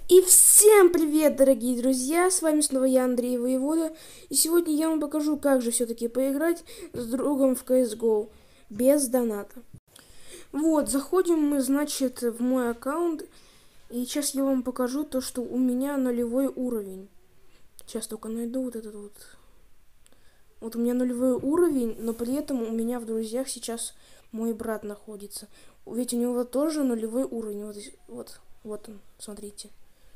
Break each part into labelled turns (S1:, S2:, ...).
S1: И всем привет, дорогие друзья, с вами снова я, Андрей Воевода, и сегодня я вам покажу, как же все-таки поиграть с другом в CSGO без доната. Вот, заходим мы, значит, в мой аккаунт, и сейчас я вам покажу то, что у меня нулевой уровень. Сейчас только найду вот этот вот. Вот у меня нулевой уровень, но при этом у меня в друзьях сейчас мой брат находится. Ведь у него тоже нулевой уровень, вот он, смотрите.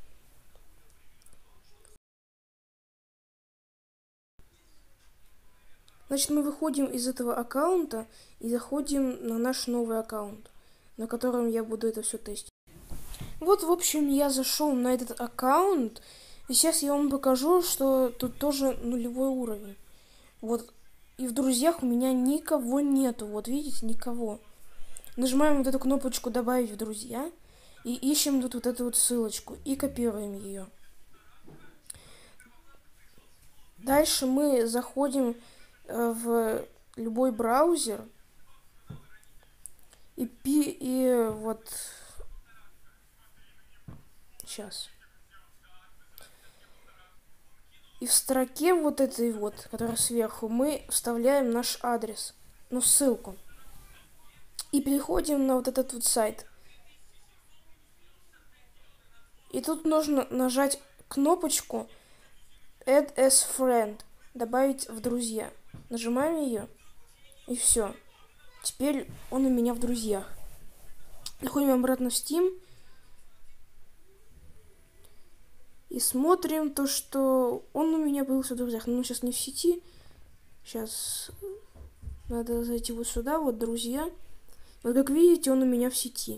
S1: Значит, мы выходим из этого аккаунта и заходим на наш новый аккаунт, на котором я буду это все тестить. Вот, в общем, я зашел на этот аккаунт, и сейчас я вам покажу, что тут тоже нулевой уровень. Вот, и в друзьях у меня никого нету, вот видите, никого. Нажимаем вот эту кнопочку «Добавить в друзья» и ищем тут вот эту вот ссылочку и копируем ее. Дальше мы заходим в любой браузер и вот сейчас. И в строке вот этой вот, которая сверху, мы вставляем наш адрес, ну, ссылку. И переходим на вот этот вот сайт. И тут нужно нажать кнопочку Add as Friend, добавить в друзья. Нажимаем ее, и все. Теперь он у меня в друзьях. Переходим обратно в Steam. И смотрим то, что он у меня появился в друзьях. Но он сейчас не в сети. Сейчас надо зайти вот сюда, вот друзья. Вот как видите, он у меня в сети.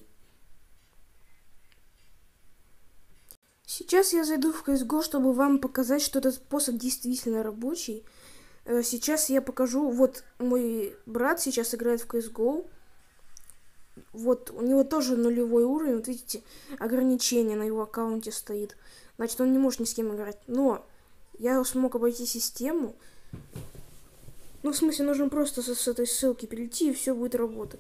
S1: Сейчас я зайду в CSGO, чтобы вам показать, что этот способ действительно рабочий. Сейчас я покажу. Вот мой брат сейчас играет в CSGO. Вот, у него тоже нулевой уровень. Вот видите, ограничение на его аккаунте стоит. Значит, он не может ни с кем играть. Но я смог обойти систему. Ну, в смысле, нужно просто с этой ссылки перейти, и все будет работать.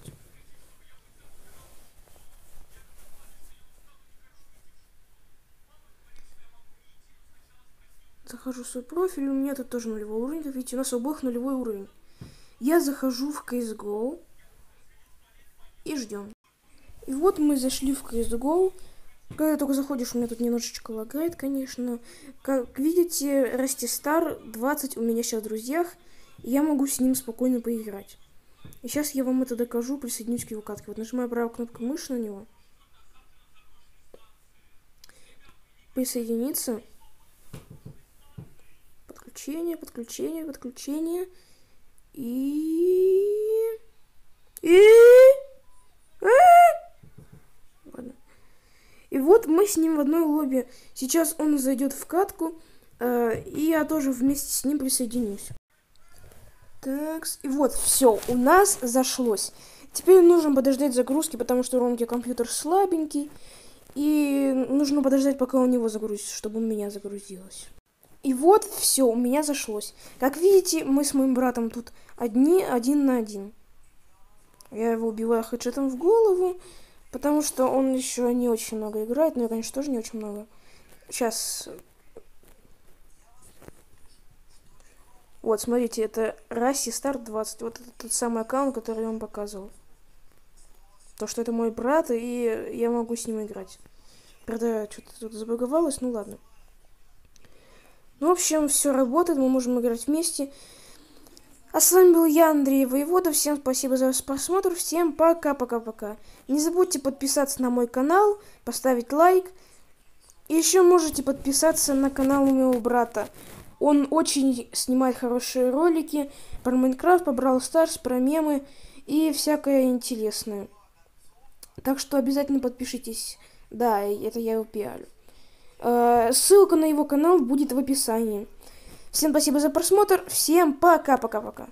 S1: Захожу в свой профиль, у меня тут тоже нулевой уровень. Как видите, у нас у обоих нулевой уровень. Я захожу в CSGO и ждем. И вот мы зашли в CSGO. Когда только заходишь, у меня тут немножечко лагает, конечно. Как видите, Растистар 20 у меня сейчас в друзьях. И я могу с ним спокойно поиграть. И сейчас я вам это докажу, присоединюсь к его катке. Вот нажимаю правую кнопку мыши на него. Присоединиться. Подключение. Ладно. И вот мы с ним в одной лобби. Сейчас он зайдет в катку, и я тоже вместе с ним присоединюсь. Так, и вот, все, у нас зашлось. Теперь нужно подождать загрузки, потому что у Ромки компьютер слабенький. И нужно подождать, пока у него загрузится, чтобы у меня загрузилось. И вот все, у меня зашлось. Как видите, мы с моим братом тут один на один. Я его убиваю хедшотом в голову, потому что он еще не очень много играет, но я, конечно, тоже не очень много. Сейчас. Вот, смотрите, это Растистар 20. Вот это тот самый аккаунт, который я вам показывал. То, что это мой брат, и я могу с ним играть. Правда, что-то тут забаговалось, ну ладно. Ну, в общем, все работает, мы можем играть вместе. А с вами был я, Андрей Воевода. Всем спасибо за просмотр. Всем пока-пока-пока. Не забудьте подписаться на мой канал, поставить лайк. И еще можете подписаться на канал моего брата. Он очень снимает хорошие ролики про Майнкрафт, про Brawl Stars, про мемы и всякое интересное. Так что обязательно подпишитесь. Да, это я его пиарю. Ссылка на его канал будет в описании. Всем спасибо за просмотр. Всем пока-пока-пока.